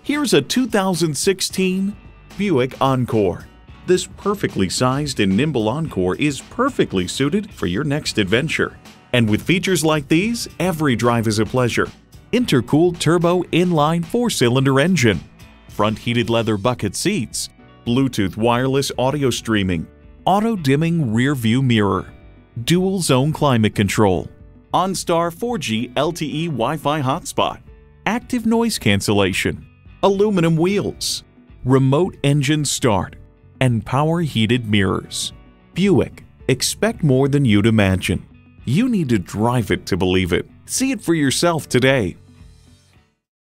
Here's a 2016 Buick Encore. This perfectly sized and nimble Encore is perfectly suited for your next adventure. And with features like these, every drive is a pleasure. Intercooled turbo inline 4-cylinder engine, front heated leather bucket seats, Bluetooth wireless audio streaming, auto-dimming rear view mirror, dual zone climate control, OnStar 4G LTE Wi-Fi hotspot, active noise cancellation, aluminum wheels, remote engine start, and power heated mirrors. Buick, expect more than you'd imagine. You need to drive it to believe it. See it for yourself today.